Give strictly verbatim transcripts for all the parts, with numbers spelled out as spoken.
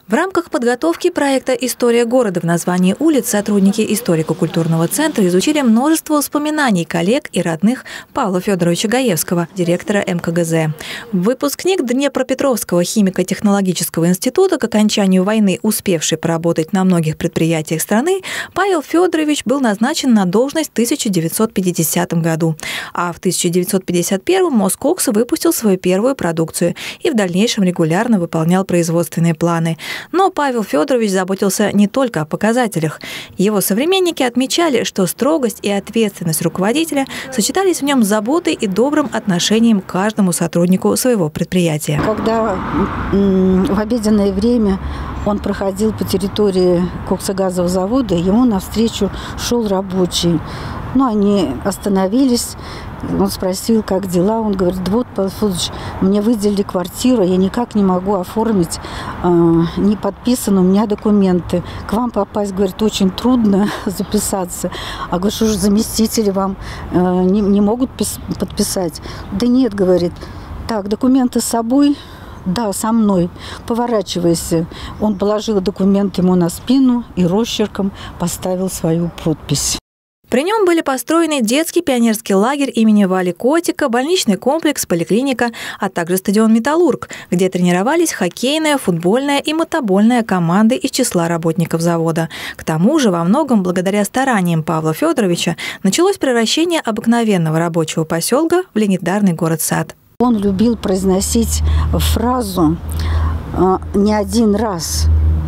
В рамках подготовки проекта «История города» в названии улиц сотрудники историко-культурного центра изучили множество воспоминаний коллег и родных Павла Федоровича Гаевского, директора эм ка гэ зэ. Выпускник Днепропетровского химико-технологического института, к окончанию войны успевший поработать на многих предприятиях страны, Павел Федорович был назначен на должность в тысяча девятьсот пятидесятом году. А в тысяча девятьсот пятьдесят первом Москокс выпустил свою первую продукцию и в дальнейшем регулярно выполнял производственные планы. Но Павел Федорович заботился не только о показателях. Его современники отмечали, что строгость и ответственность руководителя сочетались в нем с заботой и добрым отношением к каждому сотруднику своего предприятия. Когда в обеденное время он проходил по территории коксогазового завода, ему навстречу шел рабочий. Ну, они остановились. Он спросил, как дела. Он говорит: вот, Павел Федорович, мне выделили квартиру, я никак не могу оформить, э, не подписаны у меня документы. К вам попасть, говорит, очень трудно записаться. А говорит, что же заместители вам э, не, не могут подписать? Да нет, говорит, так, документы с собой? Да, со мной. Поворачивайся. Он положил документ ему на спину и росчерком поставил свою подпись. При нем были построены детский пионерский лагерь имени Вали Котика, больничный комплекс, поликлиника, а также стадион «Металлург», где тренировались хоккейная, футбольная и мотобольная команды из числа работников завода. К тому же, во многом благодаря стараниям Павла Федоровича началось превращение обыкновенного рабочего поселка в легендарный город-сад. Он любил произносить фразу не один раз: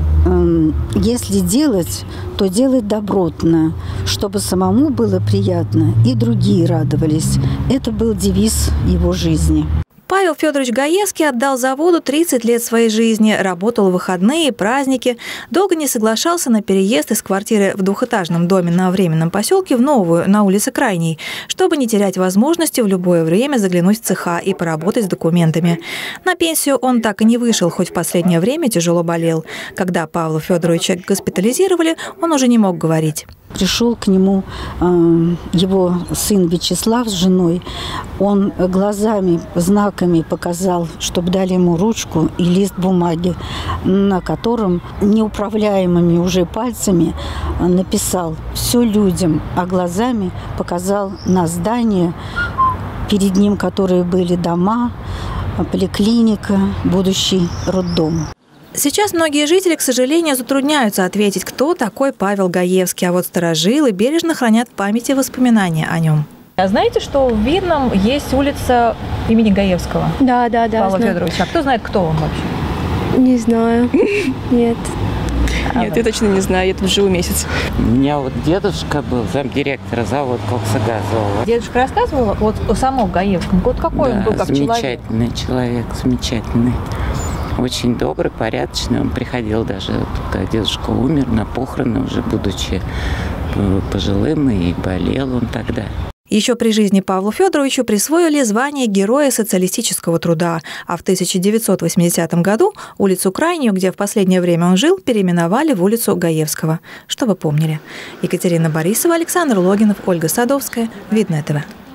если делать, то делать добротно, чтобы самому было приятно и другие радовались. Это был девиз его жизни. Павел Федорович Гаевский отдал заводу тридцать лет своей жизни, работал в выходные, праздники, долго не соглашался на переезд из квартиры в двухэтажном доме на временном поселке в новую, на улице Крайней, чтобы не терять возможности в любое время заглянуть в цеха и поработать с документами. На пенсию он так и не вышел, хоть в последнее время тяжело болел. Когда Павла Федоровича госпитализировали, он уже не мог говорить. Пришел к нему э, его сын Вячеслав с женой. Он глазами, знаками показал, чтобы дали ему ручку и лист бумаги, на котором неуправляемыми уже пальцами написал все людям, а глазами показал на здание, перед ним которые были дома, поликлиника, будущий роддом. Сейчас многие жители, к сожалению, затрудняются ответить, кто такой Павел Гаевский, а вот старожилы бережно хранят в памяти воспоминания о нем. А знаете, что в Видном есть улица имени Гаевского? Да, да, да. Павла Федоровича. А кто знает, кто он вообще? Не знаю. Нет. А Нет, вы? Я точно не знаю, я тут живу месяц. У меня вот дедушка был замдиректора завода коксогазового. Дедушка рассказывала вот о самом Гаевском. Вот какой да, он был как замечательный человек? человек, замечательный. Очень добрый, порядочный. Он приходил даже, когда дедушка умер, на похороны, уже будучи пожилым, и болел он тогда. Еще при жизни Павлу Федоровичу присвоили звание Героя социалистического труда, а в тысяча девятьсот восьмидесятом году улицу Крайнюю, где в последнее время он жил, переименовали в улицу Гаевского. Чтобы помнили. Екатерина Борисова, Александр Логинов, Ольга Садовская. Видное ТВ.